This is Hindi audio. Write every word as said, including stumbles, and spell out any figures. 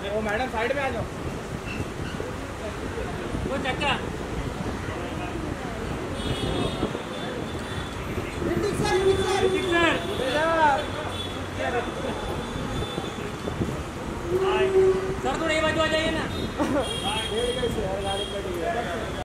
वो मैडम साइड में आ जाओ। वो चक्का सर थोड़ा ये बाजू आ जाइए ना।